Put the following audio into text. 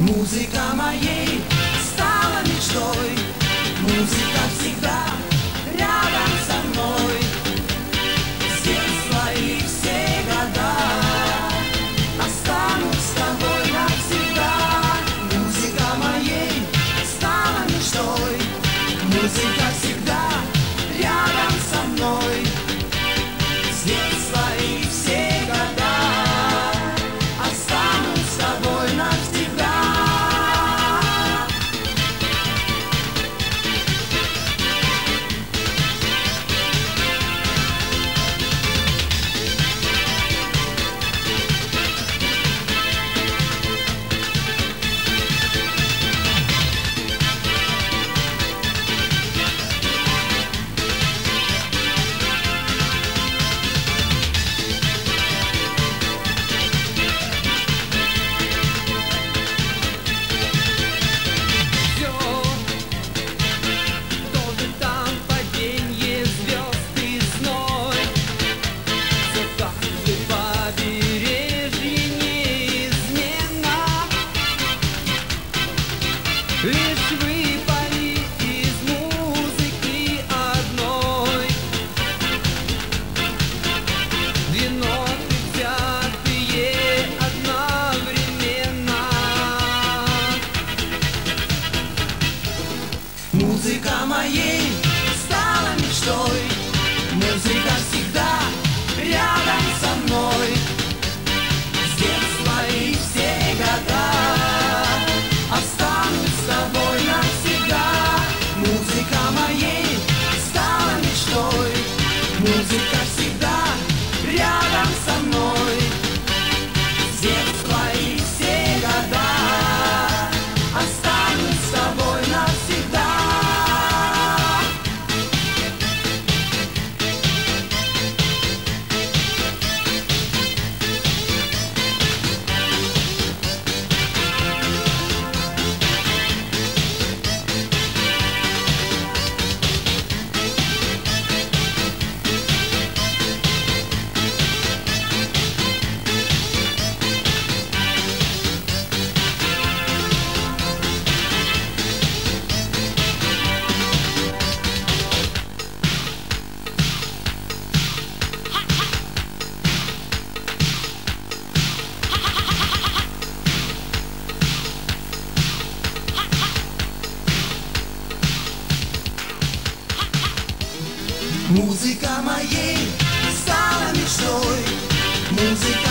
Музыка моей стала мечтой, музыка всегда рядом со мной. С детства и все года останусь с тобой навсегда. Музыка моей стала мечтой, музыка всегда рядом со мной. С детства и все года останусь с тобой навсегда. Лишь выпали из музыки одной две ноты, взятые одновременно. Музыка моей стала мечтой, музыка всегда рядом со мной. С детства и все года останусь с тобой навсегда. Музыка моей стала мечтой, музыка всегда рядом со мной. С детства и все года останусь с тобой навсегда. Музыка моей стала мечтой, музыка